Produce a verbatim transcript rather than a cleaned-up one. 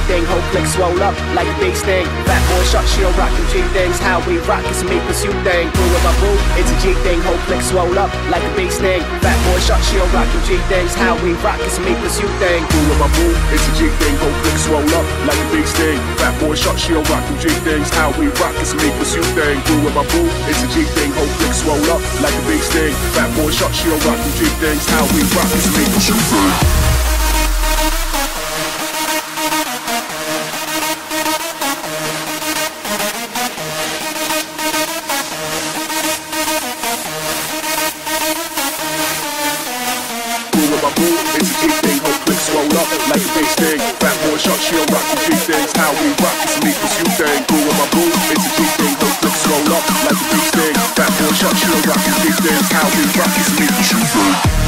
thing, whole click swole up like a bass thing. Fat boy shot, she'll rock them G things. How we rock is a me pursuit thing. Boo with my boo, it's a G thing, whole click swole up like a bass thing. Fat boy shot, she'll rock them G things. How we rock is a me pursuit thing. Boo with my boo, it's a G thing, whole click swole up like a bass thing. Fat boy shot, she'll rock them G things. How we rock is a me pursuit thing. Boo with my boo, it's a G thing, whole click swole up like a bass thing. Fat boy shot, she'll rock them G things. How we rock is a me pursuit thing. It's a G thing, whole click swole up like a bass thing. Fat boy shot, she'll rock the G things. How we rock is a me pursuit thing. Boo with my boo, it's a G thing, whole click swole up like a bass thing. Fat boy shot, she'll rock the G things. How we rock is a me pursuit thing.